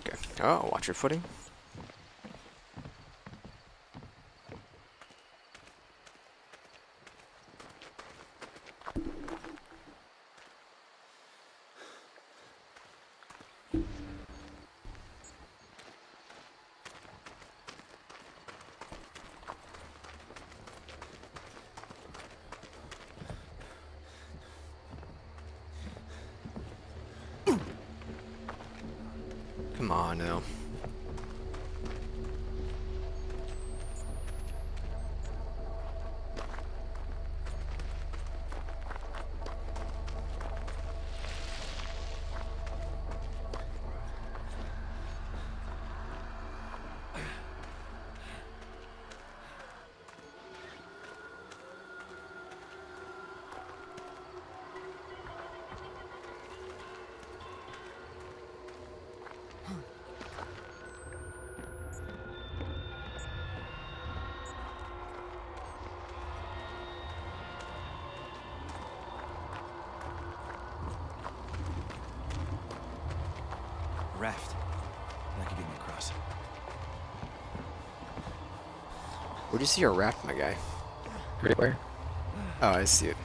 Okay. Oh, watch your footing. Come on now. Raft. That could get me across. Where do you see your raft, my guy? Right where? Oh, I see it.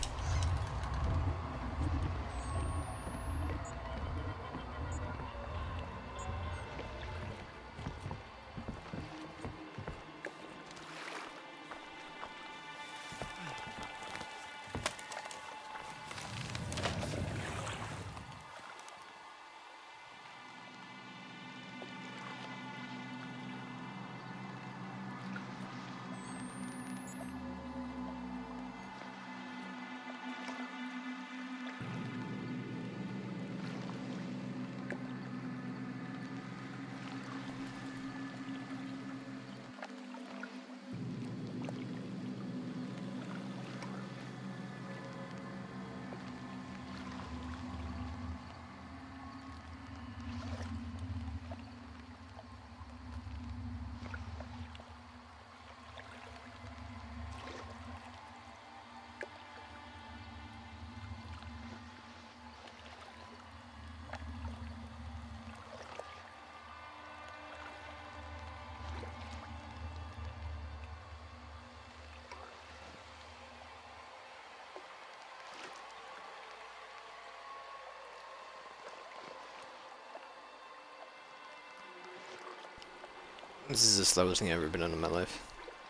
This is the slowest thing I've ever been on in my life.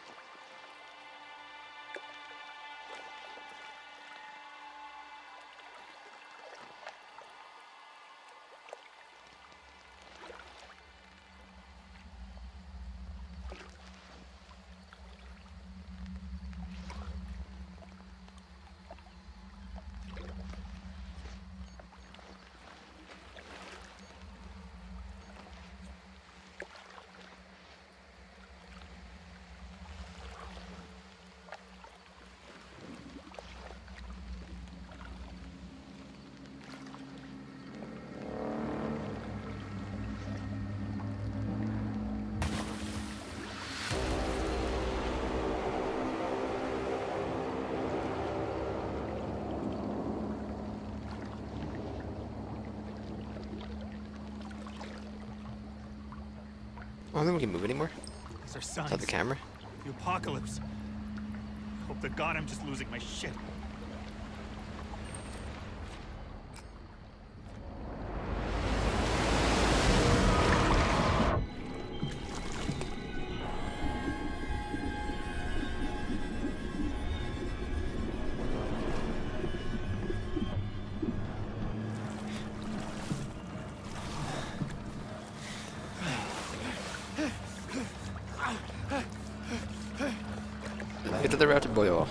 I don't think we can move anymore. These are Is signs. that the camera? The apocalypse. Hope to God I'm just losing my shit. Get to the routed boil.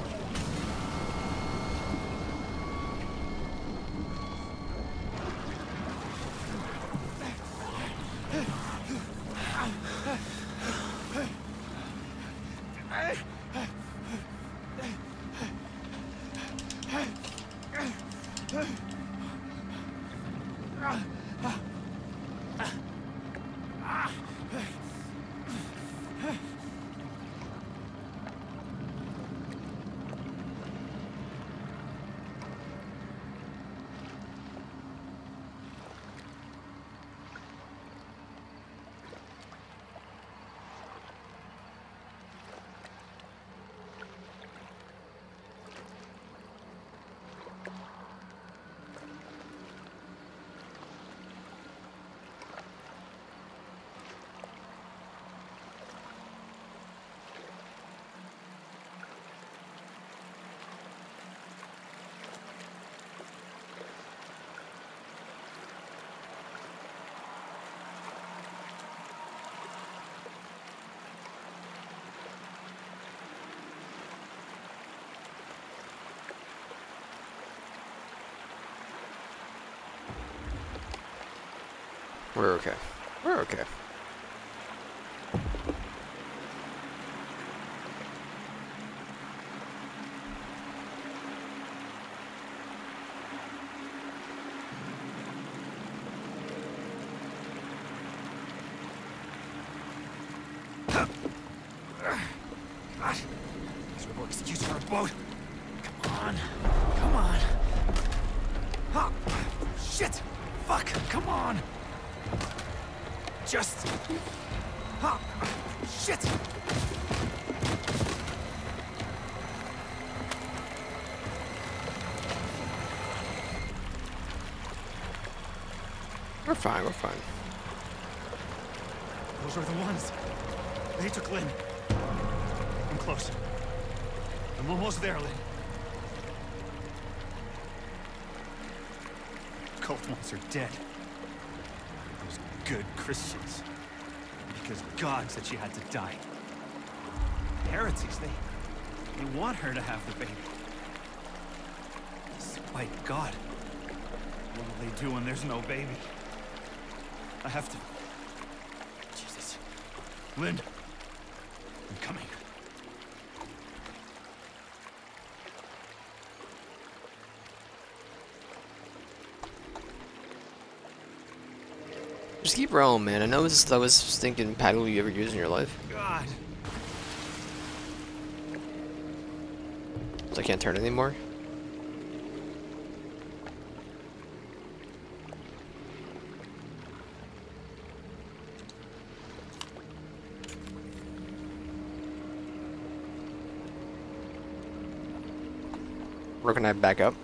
We're okay. We're okay. God. Miserable excuse for a boat. Come on. Come on. Oh, shit. Fuck. Come on. Just... Oh, shit. We're fine, we're fine. Those are the ones. They took Lynn. I'm close. I'm almost there, Lynn. Cult ones are dead. Those good Christians. Because God said she had to die. Heretics, they want her to have the baby. Despite God. What will they do when there's no baby? I have to... Jesus. Lynn. I'm coming. Just keep rolling, man. I know this is the slowest stinking paddle you ever used in your life. God. So I can't turn it anymore? Where can I back up?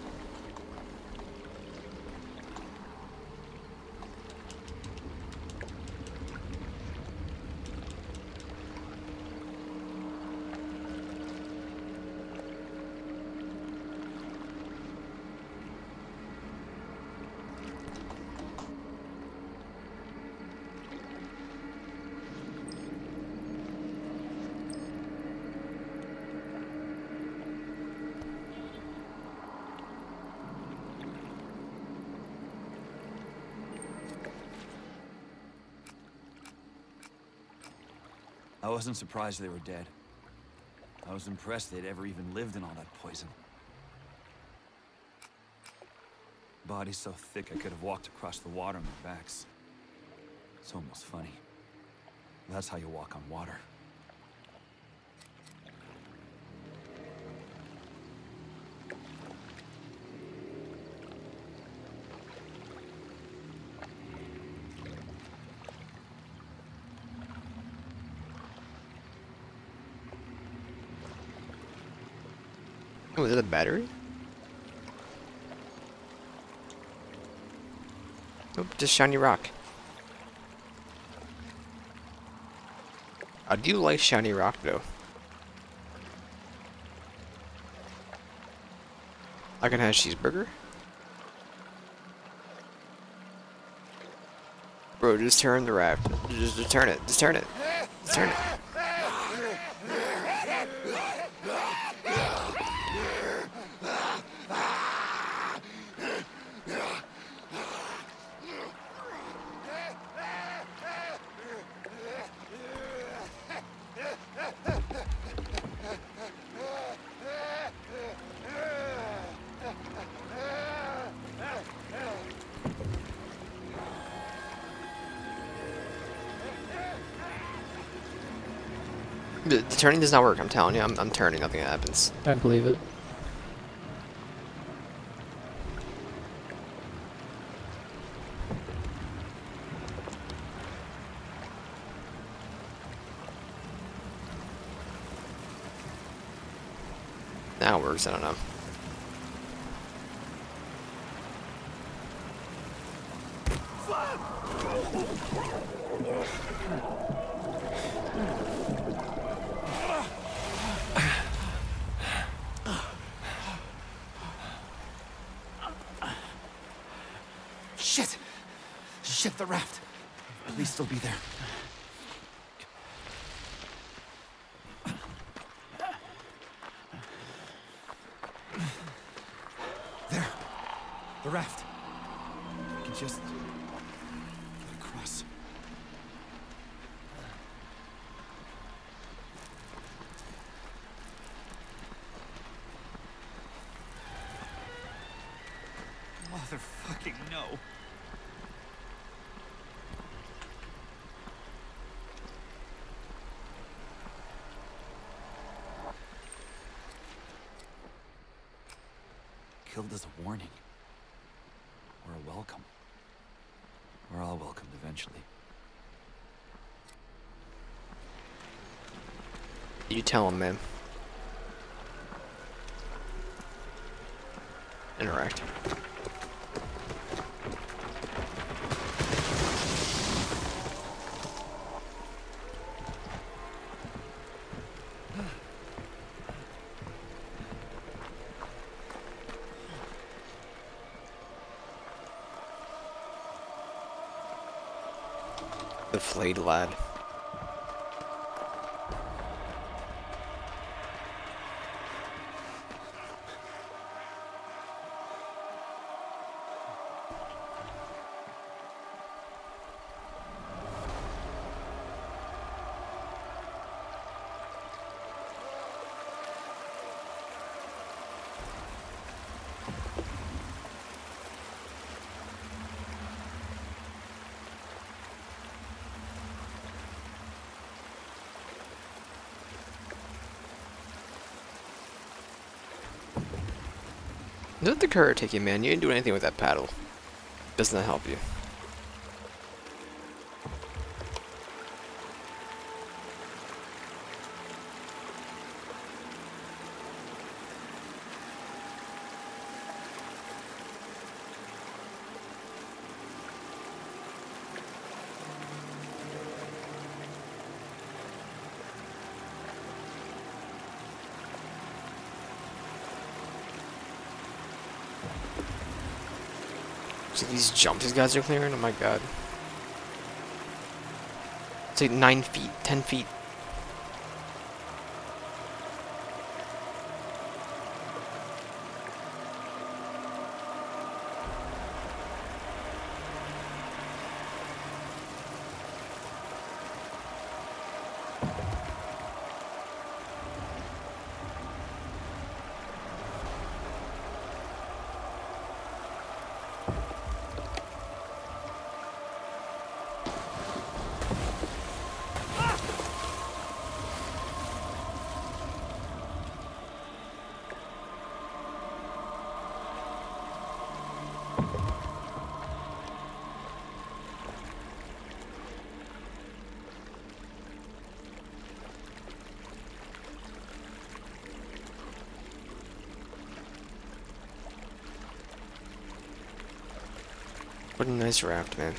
I wasn't surprised they were dead. I was impressed they'd ever even lived in all that poison. Bodies so thick I could have walked across the water on their backs. It's almost funny. That's how you walk on water. Oh, is it a battery? Nope, just shiny rock. I do like shiny rock though. I can have a cheeseburger. Bro, just turn the raft. Just turn it. Just turn it. Just turn it. The turning does not work, I'm telling you. I'm turning, nothing happens. I believe it. Now it works, I don't know. Shit! Shit, the raft. At least they'll be there. There. The raft. I can just get across. us. Motherfucking no. Killed as a warning. Or a welcome. We're all welcomed eventually. You tell him, man. Interact. The flayed lad. Let the current take you, man. You didn't do anything with that paddle. Does not help you. See these jumps these guys are clearing? Oh my god. It's like 9 feet, 10 feet. What a nice raft, man.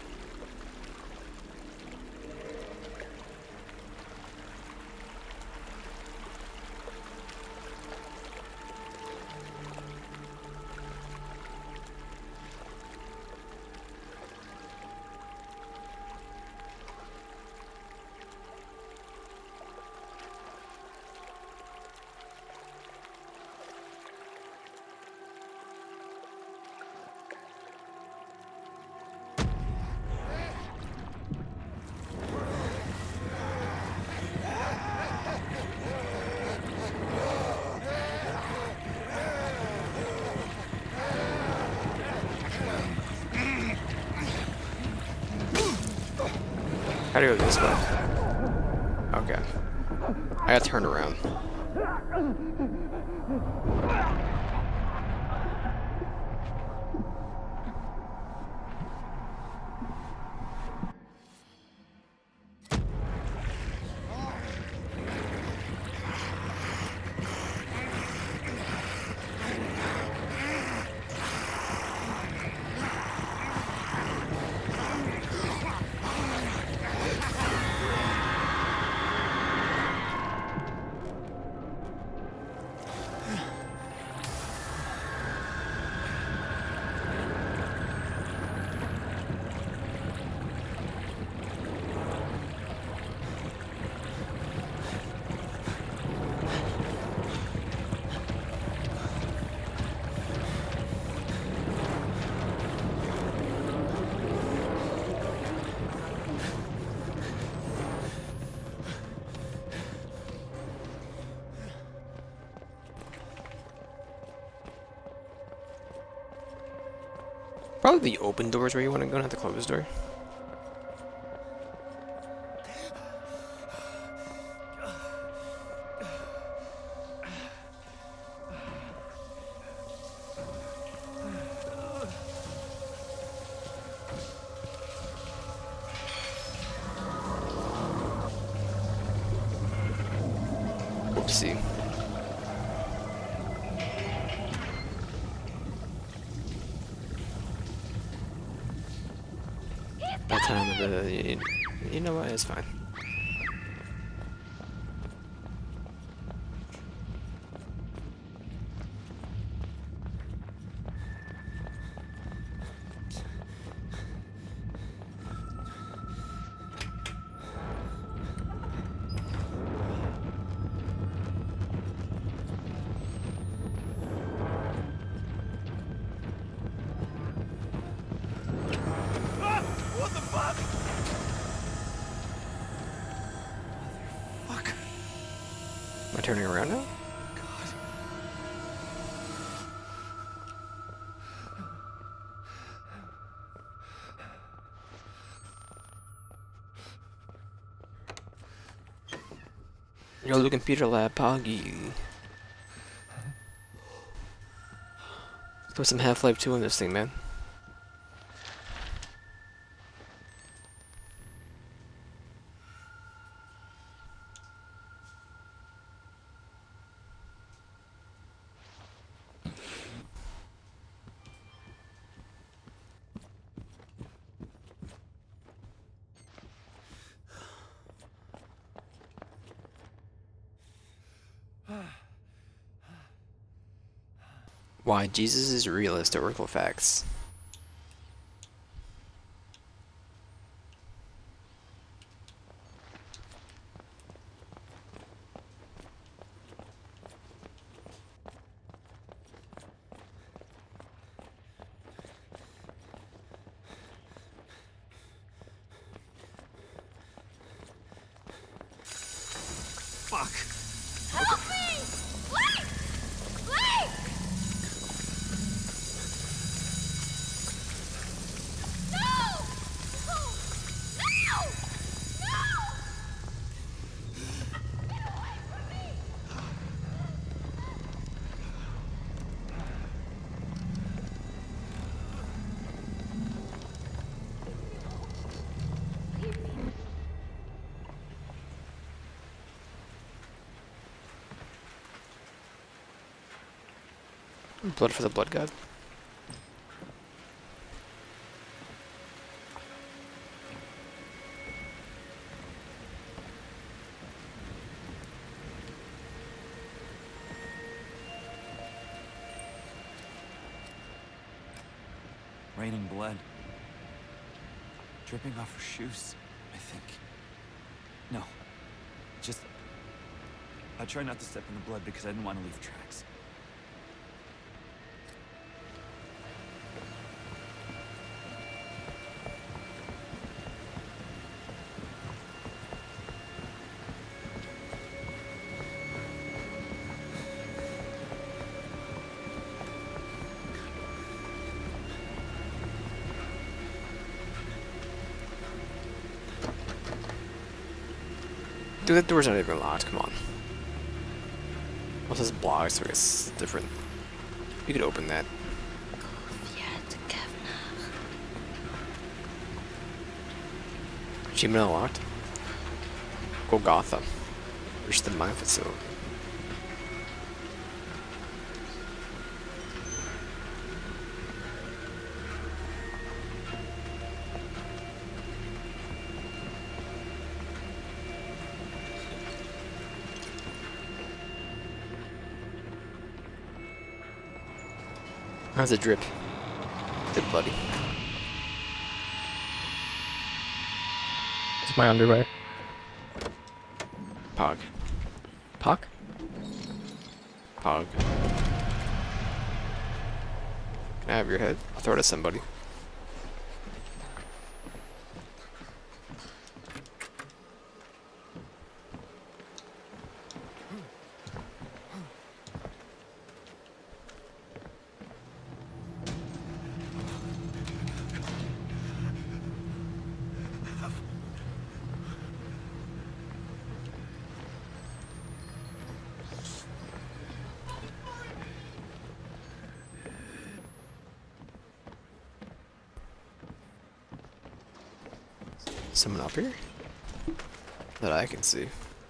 How do I go this way? Okay. I got turned around. Probably the open doors where you want to go, not the closed door. Oopsie. That time of the... You know what? It's fine. What the fuck? Fuck. Am I turning around now? God. Yo, the computer lab, Poggy. Let's put some Half-Life 2 in this thing, man. Why Jesus is real historical facts. Fuck. Help me! Blake! Blake! No! No! No! No! Get away from me! Blood for the blood god. Raining blood. Dripping off her shoes, I think. No. Just... I tried not to step in the blood because I didn't want to leave tracks. Dude, that door's not even locked, come on. What's this block, so it's different. You could open that. Achievement unlocked. Go Gotham. Reach the mine facility. How's it drip? Good buddy. It's my underwear. Pog. Pog? Pog. Can I have your head? I'll throw it at somebody. Someone up here? That I can see.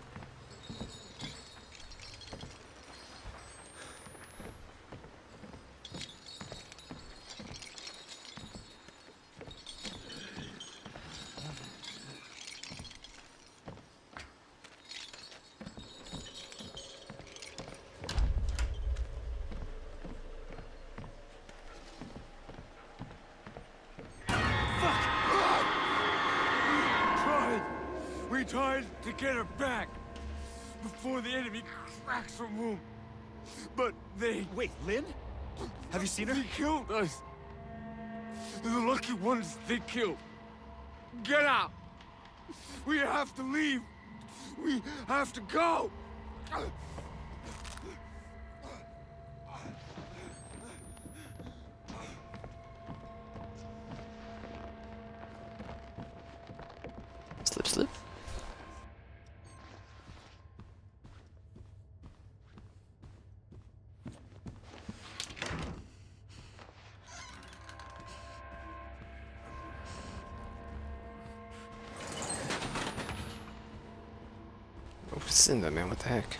We tried to get her back before the enemy cracks her womb. But they... Wait, Lynn? Have you seen her? They killed us. The lucky ones they killed. Get out! We have to leave. We have to go. Slip, slip. What's in there, man? What the heck?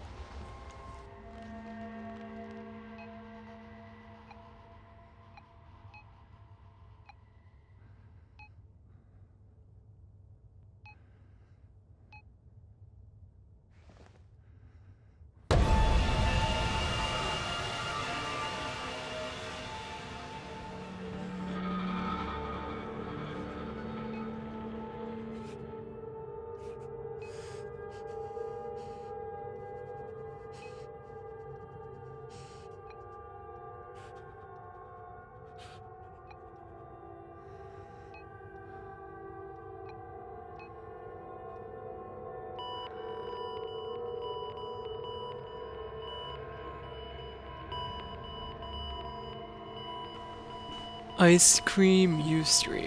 Ice cream Ustream.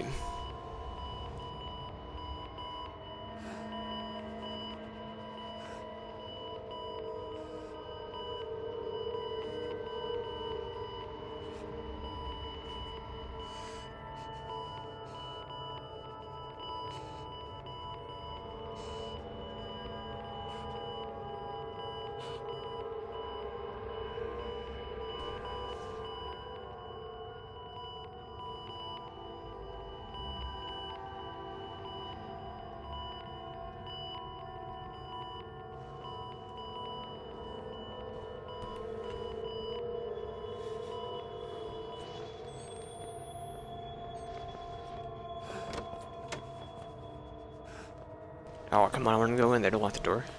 Oh, come on, I want to go in there to lock the door.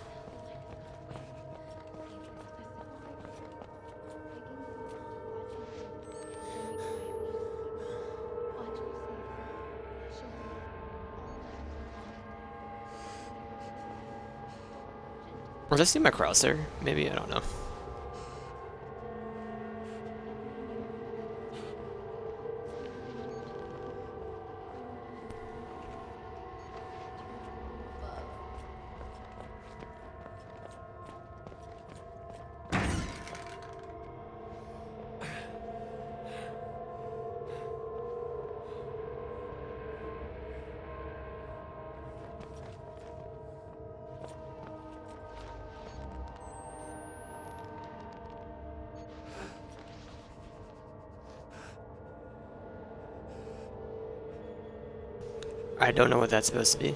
Was I seeing my crosshair? Maybe, I don't know. I don't know what that's supposed to be.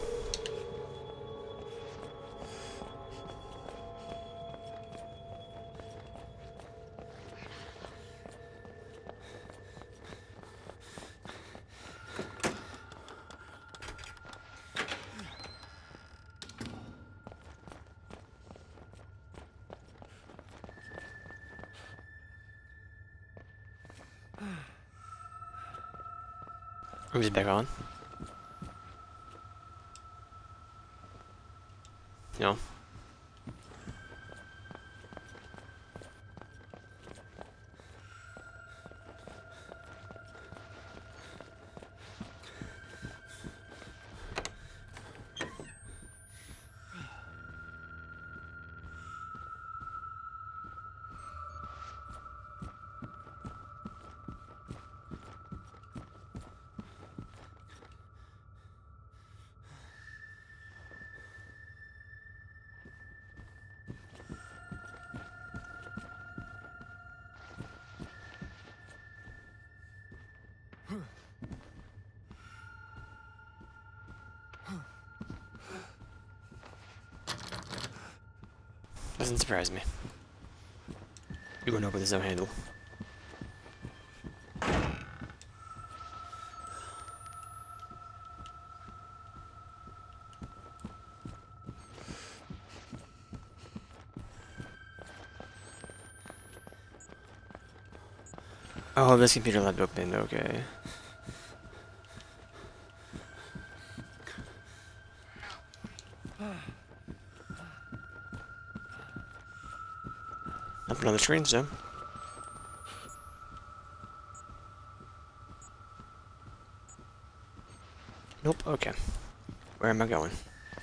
I'm just back on. No. Doesn't surprise me. You went over with no handle. Oh, this computer left open, okay. Nothing on the screen, so. Nope, okay. Where am I going?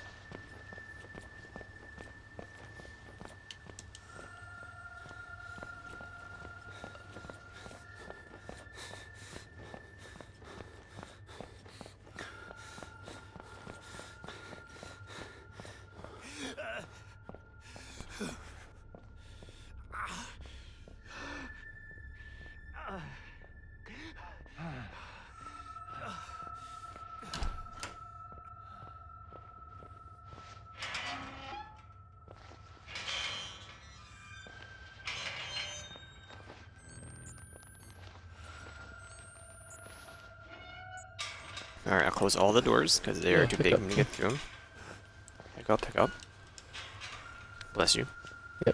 Alright, I'll close all the doors, because they are too big for me to get through them. Pick up, pick up. Bless you. Yep.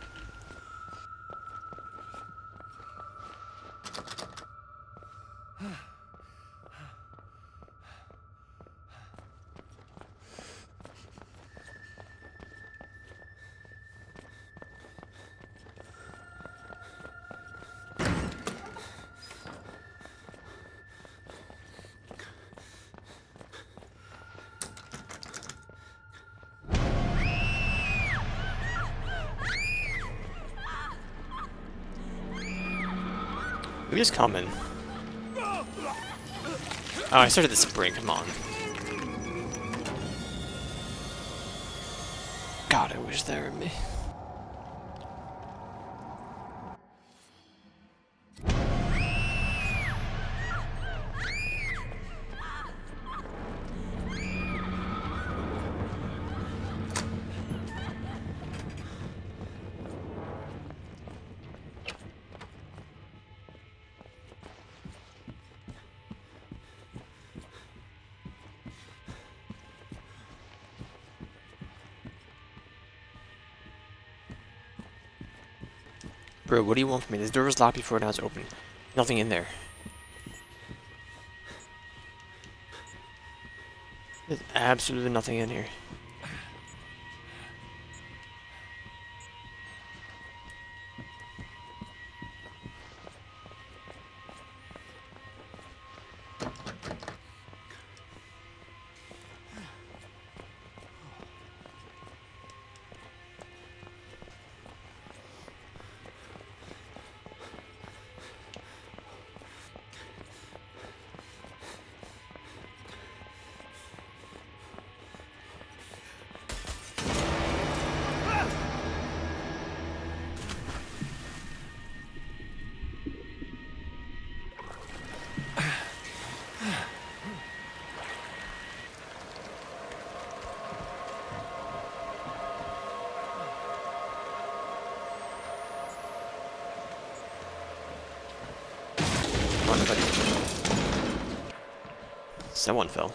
We just coming. Oh, I started the spring, come on. God, I wish that were me. Bro, what do you want from me? This door was locked before, now it's open. Nothing in there. There's absolutely nothing in here. Someone fell.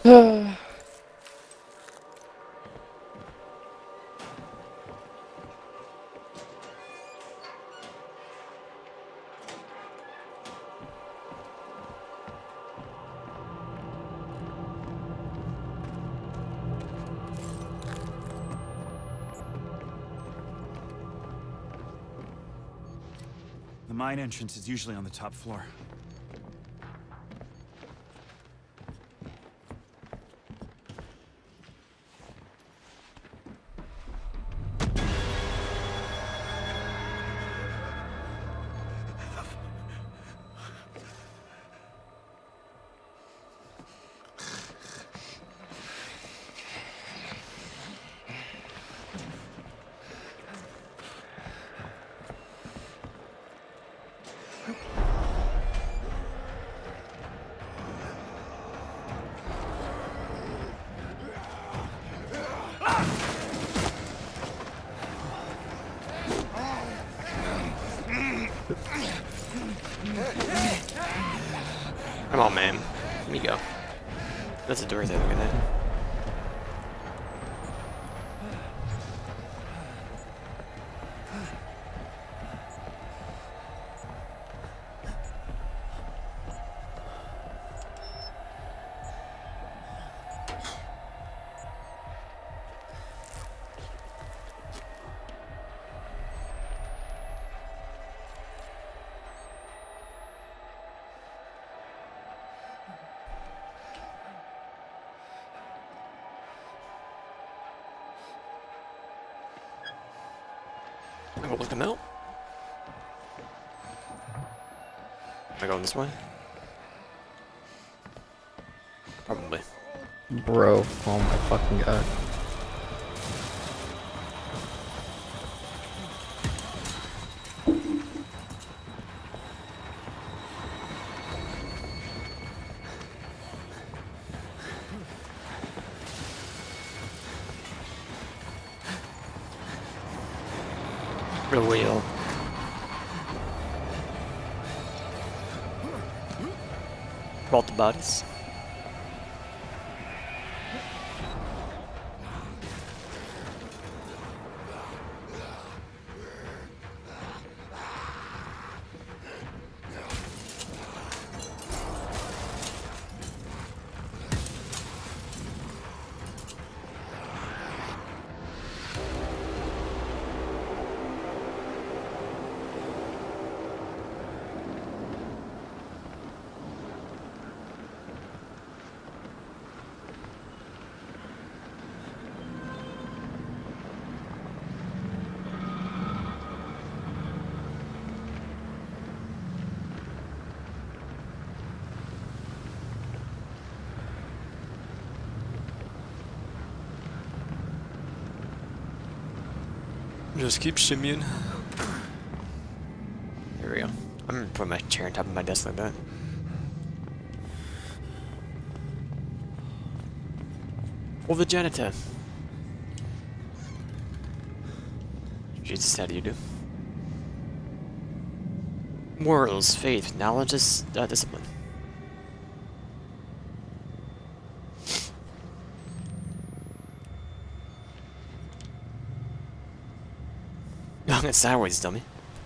The mine entrance is usually on the top floor. Come on, man. Let me go. That's a door there, look at that. I go look them out. Am I going this way? Probably. Bro, oh my fucking god. Real wheel. Brought the bodies. Just keep shimmying. There we go. I'm gonna put my chair on top of my desk like that. Pull the janitor. Jesus, how do you do? Morals, faith, knowledge is discipline. It's sideways, dummy.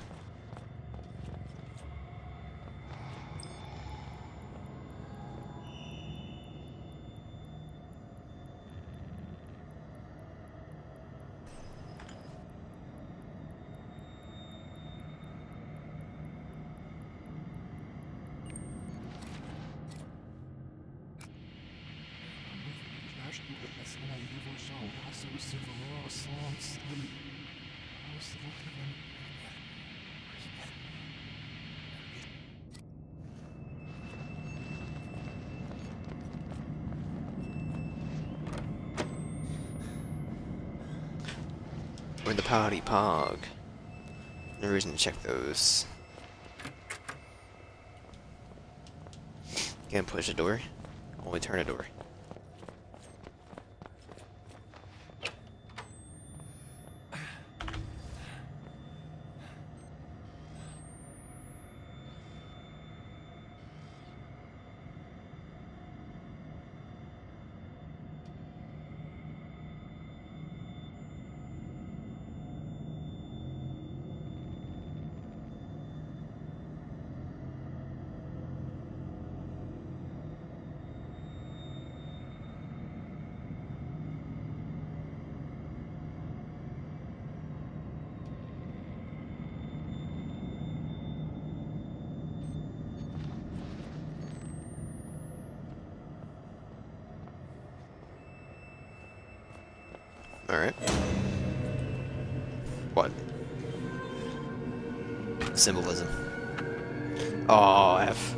We're in the party pog. No reason to check those. Can't push a door. Only turn a door. Alright. What? Symbolism. Oh, F.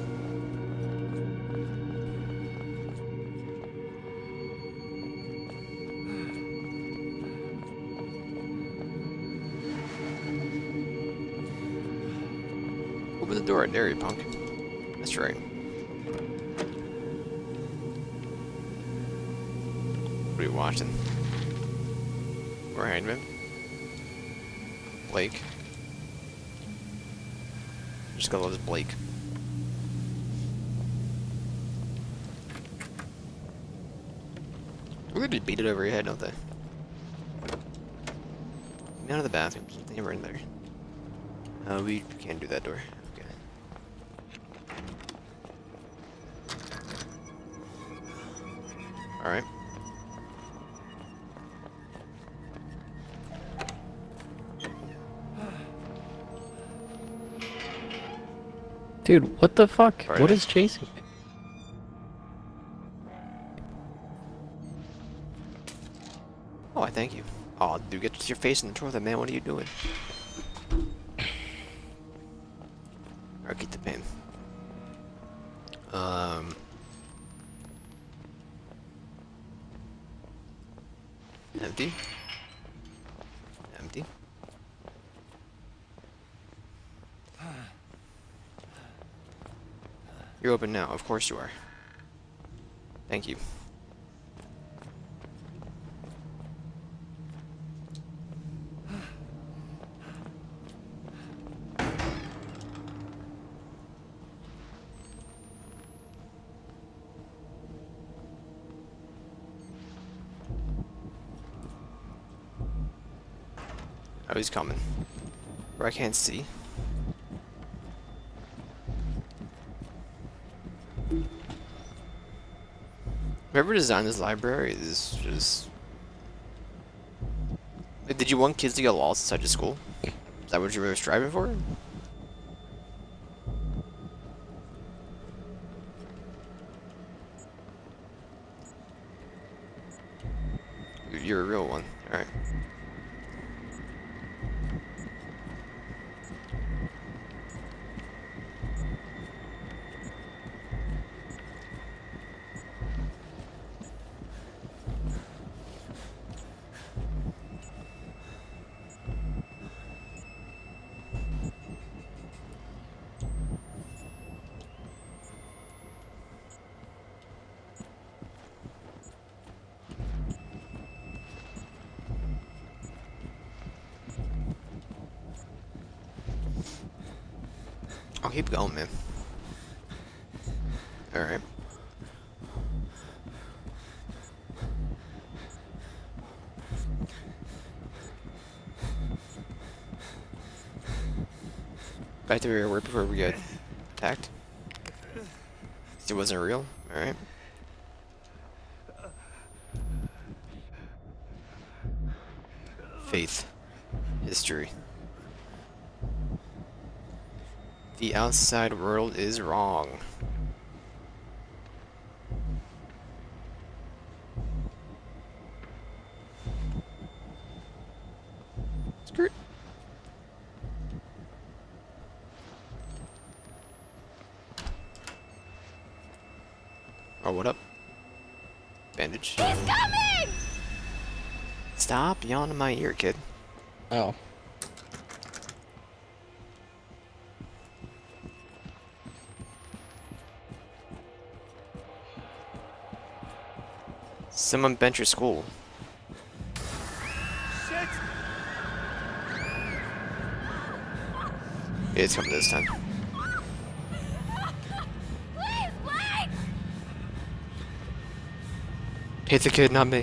Open the door, there you punk. That's right. What are you watching? Behind him. Blake. Just gonna love this Blake. We're gonna beat it over your head, don't they? None of the bathrooms. They were in there. We can't do that door. Okay. Alright. Dude, what the fuck? Alright. What is chasing me? Oh, I thank you. Oh, dude, get your face in the toilet, man. What are you doing? Alright, keep the pain. Empty. Empty. You're open now. Of course you are. Thank you. Oh, he's coming. Where I can't see. Whoever designed this library is just... Like, did you want kids to get lost inside your school? Is that what you were striving for? You're a real one. Alright. I'll keep going, man. Alright. Back to where we were before we got attacked. It wasn't real? Alright. Faith. History. The outside world is wrong. Skirt. Oh, what up? Bandage. He's coming! Stop yelling in my ear, kid. Oh. Someone bent your school. Shit! It's coming this time. Please, Blake! Hit the kid, not me.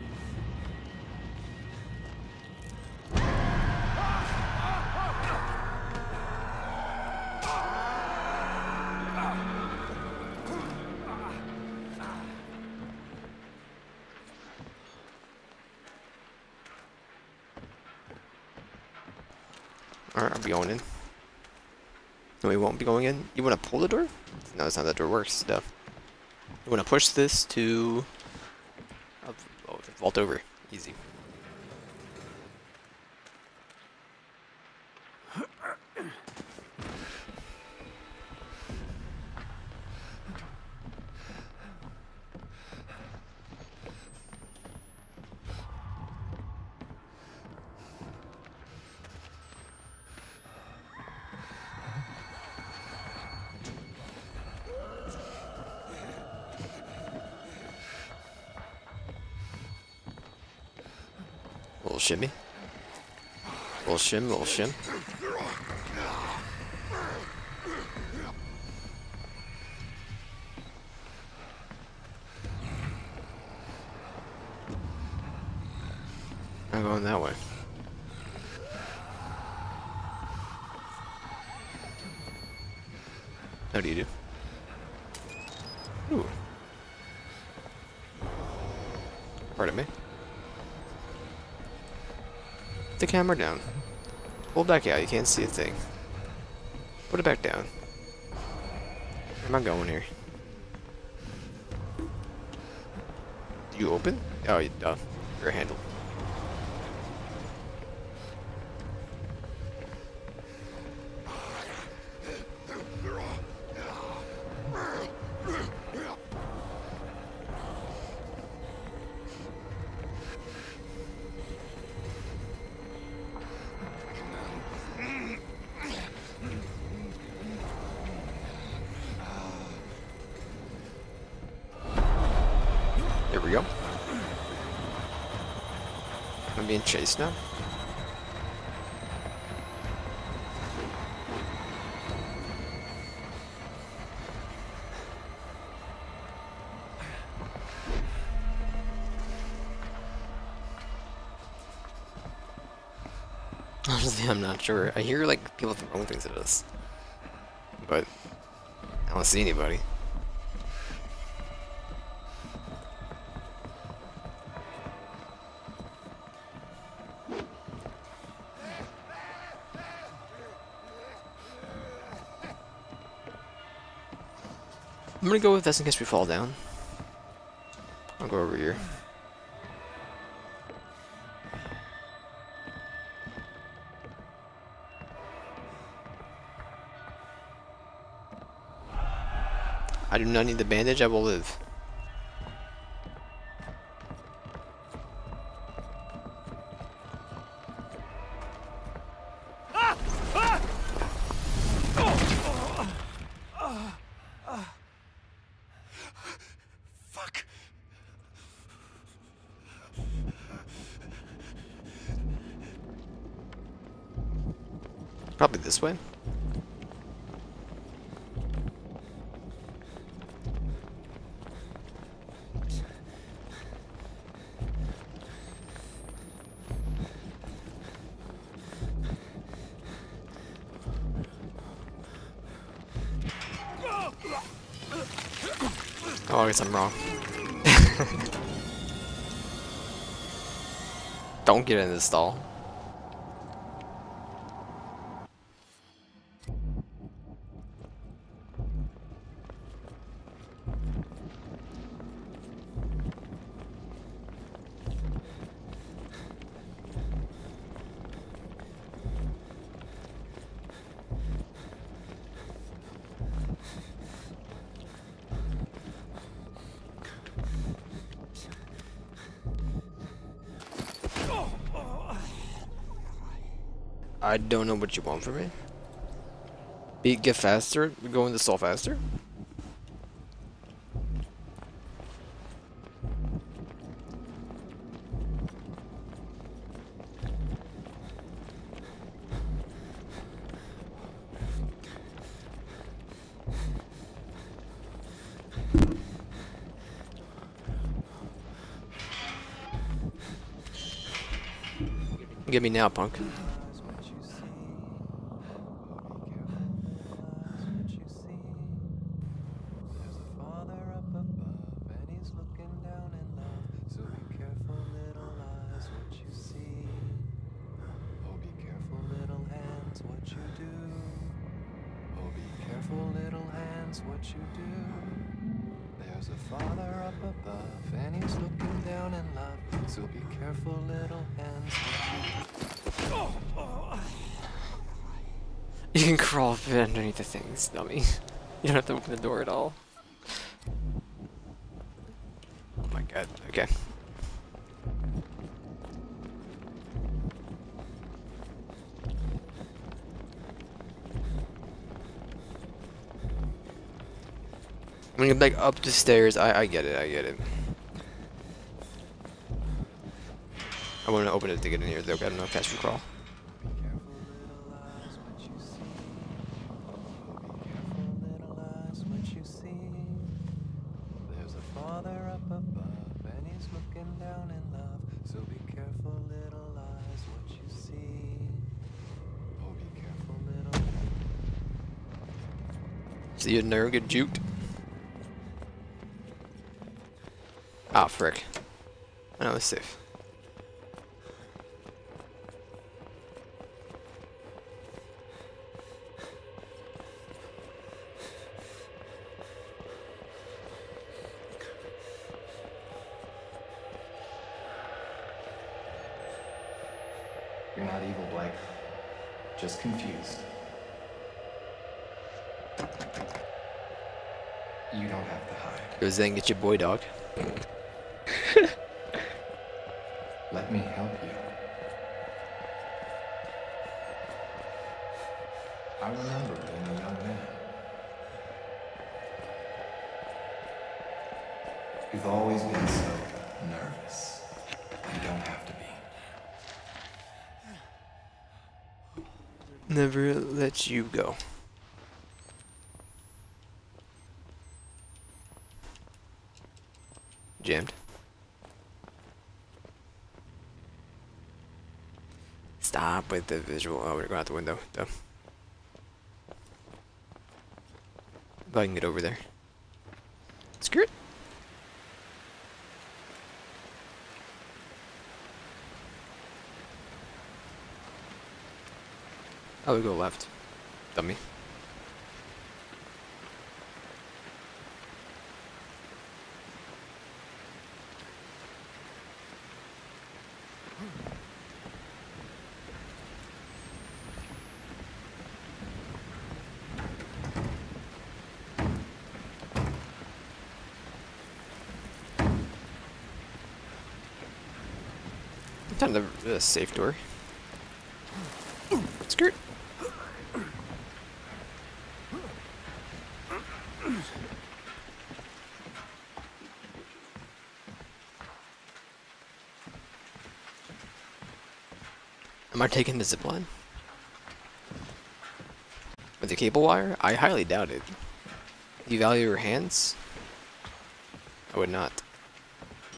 Alright, I'll be going in. No, we won't be going in. You want to pull the door? No, that's not how that door works. No. You want to push this to... Oh, vault over. Easy. Little shimmy. Little shim, little shim. I'm going that way. How do you do? Ooh. Pardon me. Put the camera down. Pull it back out, you can't see a thing. Put it back down. Where am I going here? You open? Oh, you're a handle. There we go. I'm being chased now. Honestly, I'm not sure. I hear like people throwing things at us, but I don't see anybody. I'm gonna go with this in case we fall down. I'll go over here. I do not need the bandage, I will live. Fuck! Probably this way. Oh, I guess I'm wrong. Don't get in the stall. I don't know what you want from me. Get faster? We go in the stall faster? Get me now, punk. What you do. There's a Father up above, and he's looking down in love. So be careful, little hands. You can crawl fit underneath the things, dummy. You don't have to open the door at all. Oh my god, okay. When you get back up the stairs, I get it, I get it. I want to open it to get in here, though. I don't know, catch and crawl. There's a Father up above, and he's looking down in love. So be careful, little eyes, what you see. Oh, be careful, little. See you never get juked. Ah, frick. I know it's safe. You're not evil, Blake. Just confused. You don't have to hide. Go Zang, get your boy, dog. Let me help you. I remember being a young man. You've always been so nervous. You don't have to be. Never let you go. Jammed. Stop with the visual. Oh, we're going out the window. Dumb. If I can get over there. Skirt. I would go left. Dummy. Found the safe door. Skirt. Am I taking the zipline? With the cable wire? I highly doubt it. Do you value your hands? I would not.